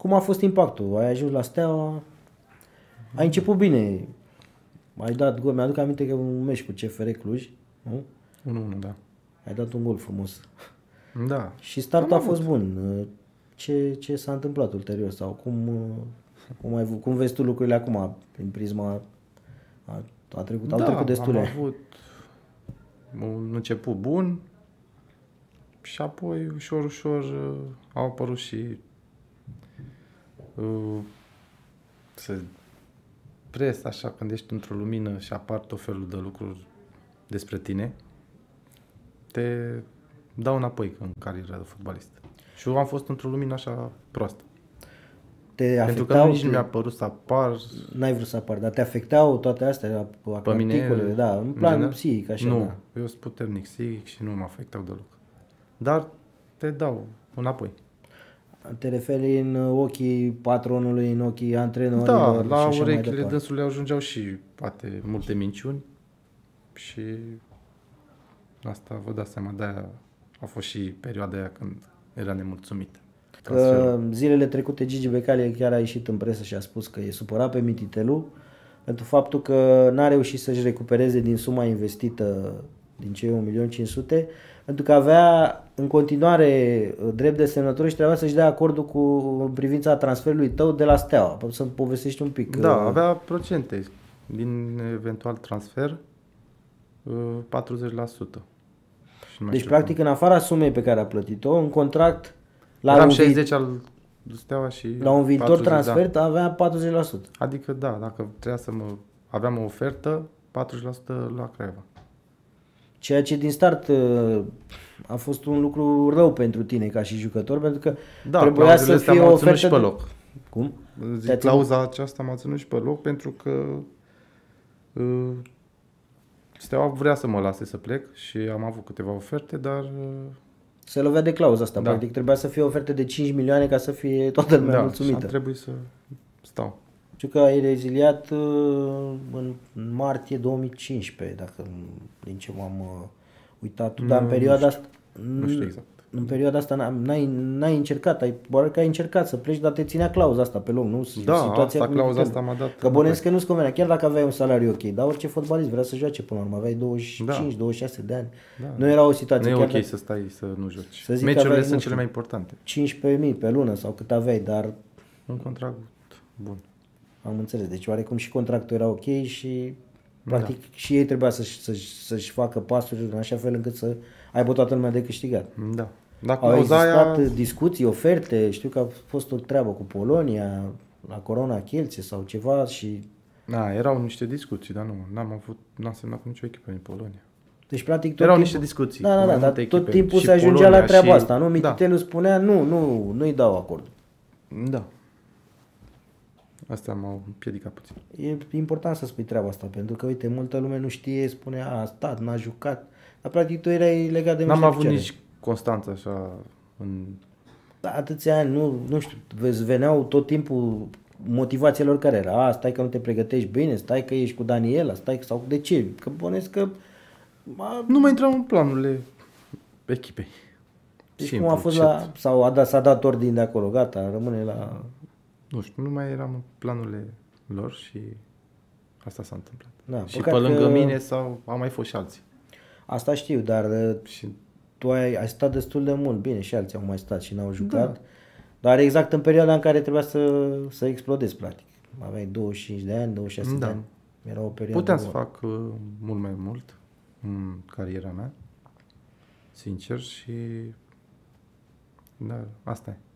cum a fost impactul? Ai ajuns la Steaua, ai început bine, ai dat gol, mi-aduc aminte că un meci cu CFR Cluj, nu? 1-1, da. Ai dat un gol frumos. Da. Și startul a fost bun. Ce s-a întâmplat ulterior sau cum vezi tu lucrurile acum prin prisma au trecut destule. Am avut un început bun și apoi ușor, ușor au apărut și presa, așa, când ești într-o lumină și apar tot felul de lucruri despre tine, te dau înapoi în cariera de fotbalist. Și eu am fost într-o lumină așa proastă. Pentru că nici nu mi-a părut să apar. N-ai vrut să apar, dar te afectau toate astea, articolele, da, în plan psihic, așa. Nu, da. eu sunt puternic psihic și nu mă afectau deloc. Dar te dau înapoi. Te referi în ochii patronului, în ochii antrenorilor? Da, la urechile dânsului ajungeau și poate multe minciuni și asta vă dați seama, de-aia a fost și perioada aia când era nemulțumit. Că zilele trecute Gigi Becali chiar a ieșit în presă și a spus că e supărat pe Mititelu pentru faptul că n-a reușit să-și recupereze din suma investită din cei 1.500.000, pentru că avea în continuare drept de semnătură și trebuia să-și dea acordul în privința transferului tău de la Steaua. Poți să-mi povestești un pic? Da, avea procente din eventual transfer, 40%. Deci, practic, în afara sumei pe care a plătit-o, în contract, eram 60 al Steaua și la un viitor 40, transfer da. avea 40%. Adică, da, dacă trebuia aveam o ofertă, 40% la Craiova. Ceea ce din start a fost un lucru rău pentru tine ca și jucător, pentru că trebuia să fie o ofertă și pe loc. Cum? Zic, clauza aceasta m-a ținut și pe loc pentru că Steaua vrea să mă lase să plec și am avut câteva oferte, dar se lovea de clauza asta, da. Practic trebuia să fie o ofertă de 5 milioane ca să fie toată lumea mulțumită. Da, și am trebuit să stau. Știu că ai reziliat în martie 2015, dacă din ce m-am uitat, dar în perioada asta... Nu știu exact. În perioada asta n-ai încercat, doar că ai încercat să pleci, dar te ținea clauza asta pe loc, nu? Da, clauza asta m-a dat. Că bănuiesc că nu-ți convenea, chiar dacă aveai un salariu ok, dar orice fotbalist vrea să joace până la urmă, aveai 25-26 de ani. Da. Nu era o situație... Nu e ok să stai să nu joci. Meciurile sunt cele mai importante. 15.000 pe lună sau cât aveai, dar... Un contract bun. Am înțeles, deci oarecum și contractul era ok și practic și ei trebuia să-și facă pasuri în așa fel încât să aibă toată lumea de câștigat. Da. Au existat discuții, oferte, știu că a fost o treabă cu Polonia, la Corona Kielce sau ceva și... Da, erau niște discuții, dar n-am semnat cu nicio echipă din Polonia. Deci practic erau niște discuții. Da, dar tot timpul se ajungea la treaba asta, nu? Mititelu spunea nu-i dau acord. Da. Asta m-a împiedicat puțin. E important să spui treaba asta, pentru că, uite, multă lume nu știe, spune, a stat, n-a jucat, dar practic tu erai legat de N-am avut nici constanță așa în... Da, atâția ani, nu știu, veneau tot timpul motivația lor care era, stai că nu te pregătești bine, stai că ești cu Daniela, sau de ce? Că bănesc că... Nu mai intram în planurile echipei. Deci simplu, cum a fost s-a dat ordin de acolo, gata, rămâne la... Nu știu, nu mai eram în planurile lor și asta s-a întâmplat. Da, și pe lângă mine au mai fost și alții. Asta știu, dar tu ai stat destul de mult, bine, și alții au mai stat și n-au jucat, dar exact în perioada în care trebuia să explodezi, practic. Aveai 25 de ani, 26 de ani, era o perioadă... Puteam să fac mult mai mult în cariera mea, sincer, și da, asta e.